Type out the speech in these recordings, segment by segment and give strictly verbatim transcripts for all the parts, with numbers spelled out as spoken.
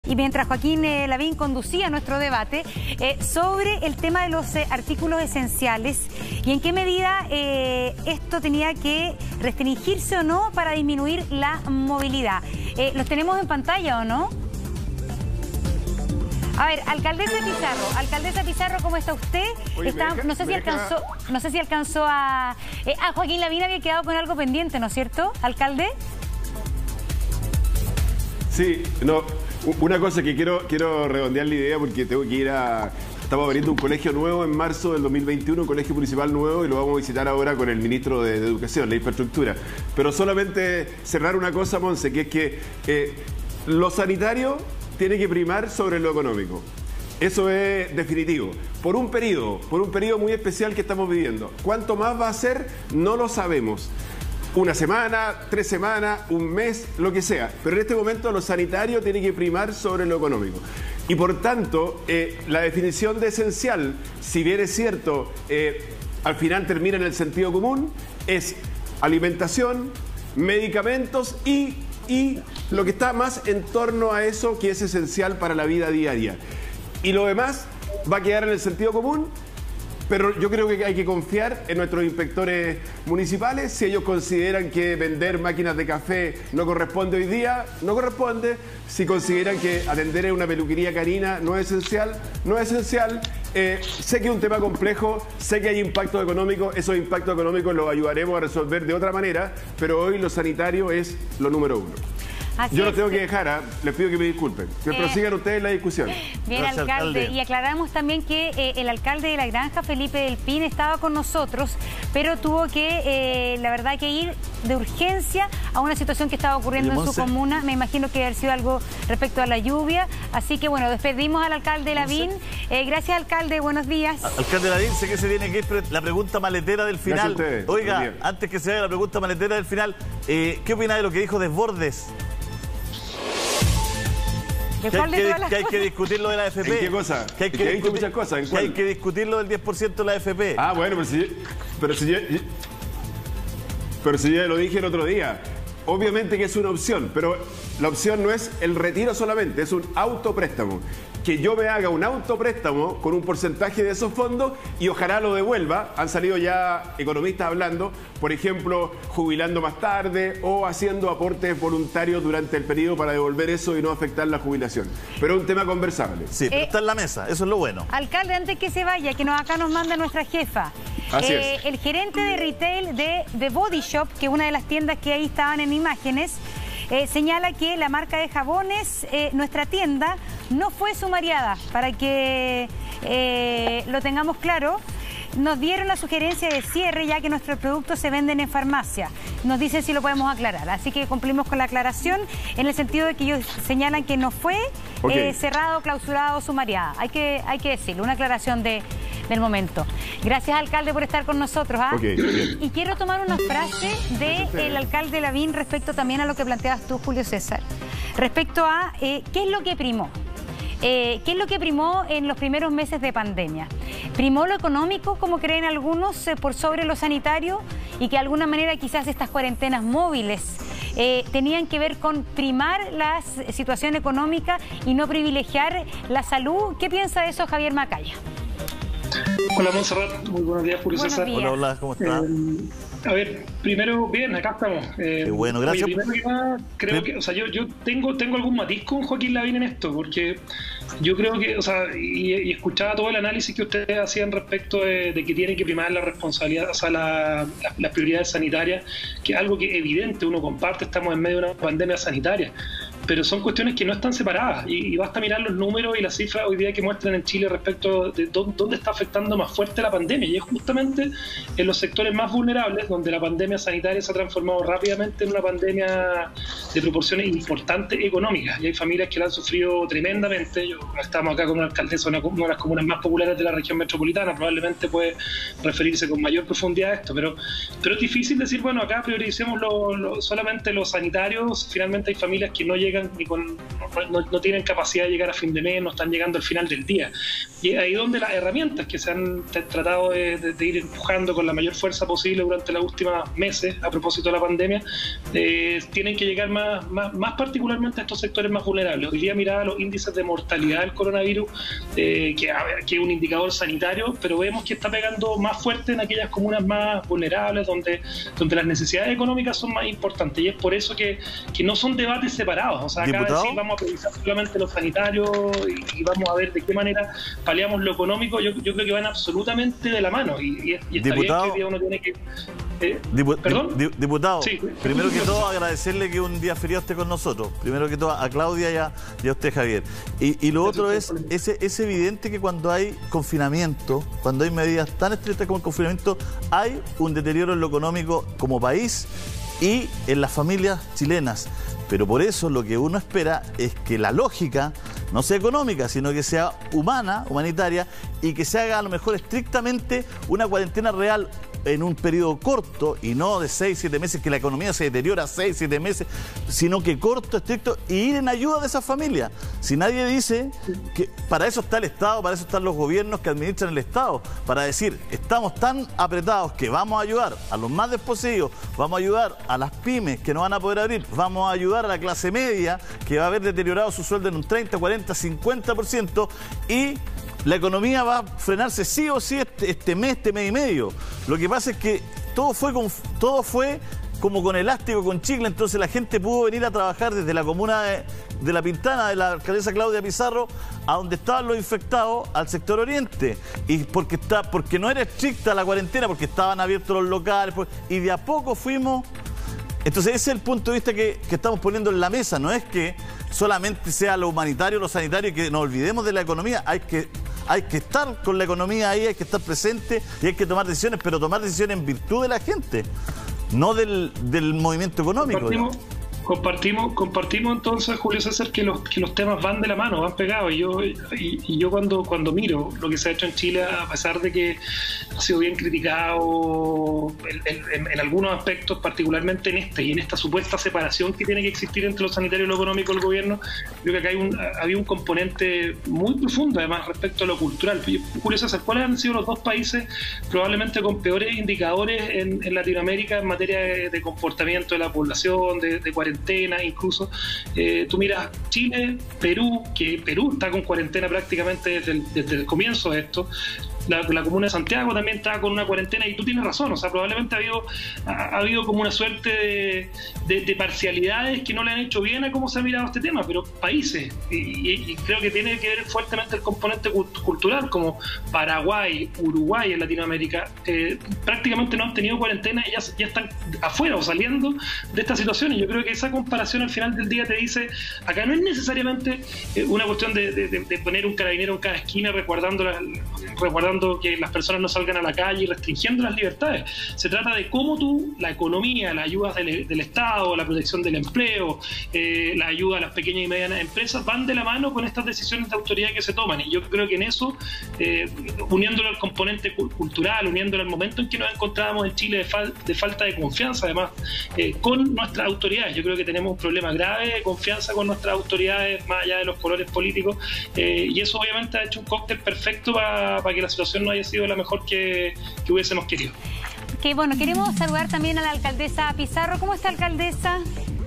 y mientras Joaquín eh, Lavín conducía nuestro debate eh, sobre el tema de los eh, artículos esenciales y en qué medida eh, esto tenía que restringirse o no para disminuir la movilidad. Eh, ¿Los tenemos en pantalla o no? A ver, alcaldesa Pizarro, alcaldesa Pizarro, ¿cómo está usted? Oye, está, deja, no sé si alcanzó, deja... no sé si alcanzó a... Eh, ah, Joaquín Lavín había quedado con algo pendiente, ¿no es cierto, alcalde? Sí, no, una cosa que quiero, quiero redondear la idea porque tengo que ir a... Estamos abriendo un colegio nuevo en marzo del dos mil veintiuno, un colegio municipal nuevo, y lo vamos a visitar ahora con el ministro de, de Educación, la infraestructura. Pero solamente cerrar una cosa, Monse, que es que eh, lo sanitario tiene que primar sobre lo económico. Eso es definitivo. Por un periodo, por un periodo muy especial que estamos viviendo. ¿Cuánto más va a ser? No lo sabemos. Una semana, tres semanas, un mes, lo que sea. Pero en este momento lo sanitario tiene que primar sobre lo económico. Y por tanto, eh, la definición de esencial, si bien es cierto, eh, al final termina en el sentido común, es alimentación, medicamentos y... y lo que está más en torno a eso que es esencial para la vida diaria. Y lo demás va a quedar en el sentido común, pero yo creo que hay que confiar en nuestros inspectores municipales. Si ellos consideran que vender máquinas de café no corresponde hoy día, no corresponde. Si consideran que atender una peluquería canina no es esencial, no es esencial. Eh, sé que es un tema complejo, sé que hay impactos económicos, esos impactos económicos los ayudaremos a resolver de otra manera, pero hoy lo sanitario es lo número uno. Así Yo los es. tengo que dejar, ¿eh? Les pido que me disculpen. Que eh, prosigan ustedes la discusión. Bien, Gracias, alcalde. alcalde. Y aclaramos también que eh, el alcalde de La Granja, Felipe del Pin, estaba con nosotros, pero tuvo que, eh, la verdad, que ir de urgencia a una situación que estaba ocurriendo en su comuna. Me imagino que debe haber sido algo respecto a la lluvia. Así que, bueno, despedimos al alcalde Lavín. Eh, gracias, alcalde. Buenos días. Alcalde Lavín, sé que se tiene que ir la pregunta maletera del final. Oiga, antes que se haga la pregunta maletera del final, eh, ¿qué opina de lo que dijo Desbordes? Que hay que, que hay que discutir lo de la A F P. ¿En qué cosa? Que hay que, que discutir, dicho muchas cosas. ¿En que hay que discutir lo del diez por ciento de la A F P. Ah, bueno, pero si, pero si ya, pero si ya lo dije el otro día. Obviamente que es una opción, pero la opción no es el retiro solamente, es un autopréstamo. Que yo me haga un autopréstamo con un porcentaje de esos fondos y ojalá lo devuelva. Han salido ya economistas hablando, por ejemplo, jubilando más tarde o haciendo aportes voluntarios durante el periodo para devolver eso y no afectar la jubilación. Pero es un tema conversable. Sí, pero eh, está en la mesa, eso es lo bueno. Alcalde, antes que se vaya, que nos, acá nos manda nuestra jefa. Así eh, es. El gerente de retail de The Body Shop, que es una de las tiendas que ahí estaban en imágenes, Eh, señala que la marca de jabones, eh, nuestra tienda, no fue sumariada. Para que eh, lo tengamos claro, nos dieron la sugerencia de cierre ya que nuestros productos se venden en farmacia. Nos dicen si lo podemos aclarar. Así que cumplimos con la aclaración en el sentido de que ellos señalan que no fue okay. eh, cerrado, clausurado, sumariada. Hay que, hay que decirlo, una aclaración de... del momento. Gracias, alcalde, por estar con nosotros. ¿ah? Okay, y quiero tomar una frase del alcalde Lavín respecto también a lo que planteabas tú, Julio César. Respecto a eh, qué es lo que primó. Eh, ¿Qué es lo que primó en los primeros meses de pandemia? ¿Primó lo económico, como creen algunos, eh, por sobre lo sanitario? Y que de alguna manera quizás estas cuarentenas móviles eh, tenían que ver con primar la situación económica y no privilegiar la salud. ¿Qué piensa de eso Javier Macaya? Hola, Montserrat, muy buenos días, Julio buenos César. días. Hola, hola, ¿cómo estás? Eh, a ver, primero, bien, acá estamos. Eh, Qué bueno, gracias. Oye, primero que nada, creo que, o sea, yo, yo tengo, tengo algún matiz con Joaquín Lavín en esto, porque yo creo que, o sea, y, y escuchaba todo el análisis que ustedes hacían respecto de, de que tiene que primar la responsabilidad, o sea, la, la, las prioridades sanitarias, que es algo que evidente uno comparte, estamos en medio de una pandemia sanitaria. Pero son cuestiones que no están separadas y, y basta mirar los números y las cifras hoy día que muestran en Chile respecto de dónde, dónde está afectando más fuerte la pandemia, y es justamente en los sectores más vulnerables donde la pandemia sanitaria se ha transformado rápidamente en una pandemia de proporciones importantes económicas, y hay familias que la han sufrido tremendamente. Yo, estamos acá con una alcaldesa, una, una de las comunas más populares de la región metropolitana, probablemente puede referirse con mayor profundidad a esto, pero, pero es difícil decir, bueno, acá prioricemos lo, lo, solamente los sanitarios. Finalmente hay familias que no llegan llegan ni con, no, no tienen capacidad de llegar a fin de mes, no están llegando al final del día. Y ahí donde las herramientas que se han tratado de, de, de ir empujando con la mayor fuerza posible durante los últimos meses, a propósito de la pandemia, eh, tienen que llegar más, más, más particularmente a estos sectores más vulnerables. Hoy día miraba los índices de mortalidad del coronavirus, eh, que, que es un indicador sanitario, pero vemos que está pegando más fuerte en aquellas comunas más vulnerables, donde, donde las necesidades económicas son más importantes, y es por eso que, que no son debates separados. O sea, acá decir, vamos a priorizar solamente lo sanitario y, y vamos a ver de qué manera paliamos lo económico. Yo, yo creo que van absolutamente de la mano, y, y, y está diputado, bien que uno tiene que... Eh, Dipu ¿Perdón? Diputado, sí. Primero que todo agradecerle que un día feriado esté con nosotros. Primero que todo a Claudia y a, y a usted, Javier. Y, y lo otro es, es, es evidente que cuando hay confinamiento, cuando hay medidas tan estrictas como el confinamiento, hay un deterioro en lo económico como país y en las familias chilenas. Pero por eso lo que uno espera es que la lógica no sea económica, sino que sea humana, humanitaria, y que se haga a lo mejor estrictamente una cuarentena real en un periodo corto y no de seis, siete meses, que la economía se deteriora seis, siete meses, sino que corto, estricto, y ir en ayuda de esas familias. Si nadie dice que para eso está el Estado, para eso están los gobiernos que administran el Estado, para decir, estamos tan apretados que vamos a ayudar a los más desposeídos, vamos a ayudar a las pymes que no van a poder abrir, vamos a ayudar a la clase media que va a haber deteriorado su sueldo en un treinta, cuarenta, cincuenta por ciento, y la economía va a frenarse sí o sí este, este mes, este mes y medio. Lo que pasa es que todo fue, con, todo fue como con elástico, con chicle, entonces la gente pudo venir a trabajar desde la comuna de, de La Pintana, de la alcaldesa Claudia Pizarro, a donde estaban los infectados, al sector oriente. Y porque, está, porque no era estricta la cuarentena, porque estaban abiertos los locales, pues, y de a poco fuimos... Entonces ese es el punto de vista que, que estamos poniendo en la mesa. No es que solamente sea lo humanitario, lo sanitario, y que nos olvidemos de la economía. Hay que, hay que estar con la economía ahí, hay que estar presente y hay que tomar decisiones, pero tomar decisiones en virtud de la gente, no del, del movimiento económico. Compartimos, compartimos, compartimos entonces, Julio César, que los, que los temas van de la mano, van pegados. Y yo, y, y yo cuando, cuando miro lo que se ha hecho en Chile, a pesar de que ha sido bien criticado en, en, en algunos aspectos, particularmente en este y en esta supuesta separación que tiene que existir entre lo sanitario y lo económico del gobierno, creo que acá hay un, había un componente muy profundo, además, respecto a lo cultural. Julio César, ¿cuáles han sido los dos países probablemente con peores indicadores en, en Latinoamérica en materia de, de comportamiento de la población, de, de cuarentena incluso? Eh, tú miras Chile, Perú, que Perú está con cuarentena prácticamente desde el, desde el comienzo de esto. La, la comuna de Santiago también está con una cuarentena, y tú tienes razón, o sea, probablemente ha habido, ha, ha habido como una suerte de, de, de parcialidades que no le han hecho bien a cómo se ha mirado este tema, pero países, y, y, y creo que tiene que ver fuertemente el componente cultural, como Paraguay, Uruguay en Latinoamérica, eh, prácticamente no han tenido cuarentena y ya, ya están afuera o saliendo de esta situación, y yo creo que esa comparación al final del día te dice, acá no es necesariamente eh, una cuestión de, de, de poner un carabinero en cada esquina resguardando las, resguardando que las personas no salgan a la calle y restringiendo las libertades. Se trata de cómo tú, la economía, las ayudas del, del Estado, la protección del empleo, eh, la ayuda a las pequeñas y medianas empresas, van de la mano con estas decisiones de autoridad que se toman. Y yo creo que en eso, eh, uniéndolo al componente cultural, uniéndolo al momento en que nos encontrábamos en Chile de, fal de falta de confianza, además, eh, con nuestras autoridades. Yo creo que tenemos un problema grave de confianza con nuestras autoridades, más allá de los colores políticos, eh, y eso obviamente ha hecho un cóctel perfecto para pa que la situación no haya sido la mejor que, que hubiésemos querido. Que bueno, queremos saludar también a la alcaldesa Pizarro. ¿Cómo está, alcaldesa?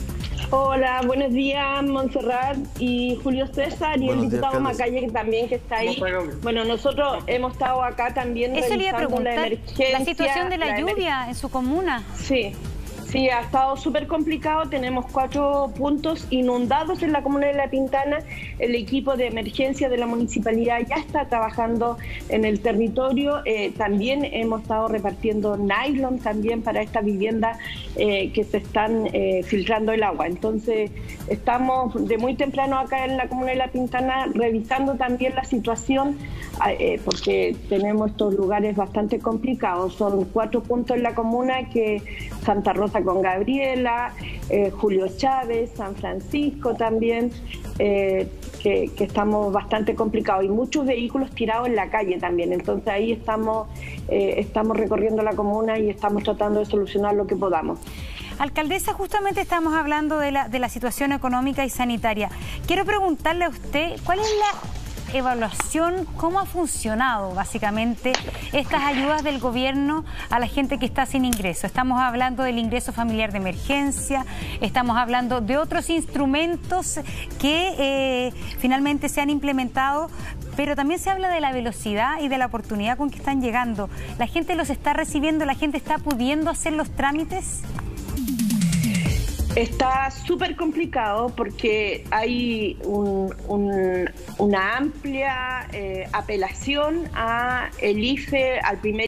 Hola, buenos días, Montserrat y Julio César, y buenos el diputado días, Macalle, que también que está ahí. Bueno, nosotros hemos estado acá también Eso le iba a preguntar, la emergencia, la situación de la, la lluvia en su comuna. Sí. Sí, ha estado súper complicado. Tenemos cuatro puntos inundados en la comuna de La Pintana. El equipo de emergencia de la municipalidad ya está trabajando en el territorio. Eh, también hemos estado repartiendo nylon también para estas viviendas eh, que se están eh, filtrando el agua. Entonces, estamos de muy temprano acá en la comuna de La Pintana revisando también la situación eh, porque tenemos estos lugares bastante complicados. Son cuatro puntos en la comuna, que Santa Rosa con Gabriela, eh, Julio Chávez, San Francisco también, eh, que, que estamos bastante complicados, y muchos vehículos tirados en la calle también. Entonces ahí estamos, eh, estamos recorriendo la comuna y estamos tratando de solucionar lo que podamos. Alcaldesa, justamente estamos hablando de la, de la situación económica y sanitaria. Quiero preguntarle a usted, ¿cuál es la evaluación, cómo ha funcionado básicamente estas ayudas del gobierno a la gente que está sin ingreso? Estamos hablando del ingreso familiar de emergencia, estamos hablando de otros instrumentos que eh, finalmente se han implementado, pero también se habla de la velocidad y de la oportunidad con que están llegando. ¿La gente los está recibiendo? ¿La gente está pudiendo hacer los trámites? Está súper complicado porque hay un, un, una amplia eh, apelación a el I F E, al primer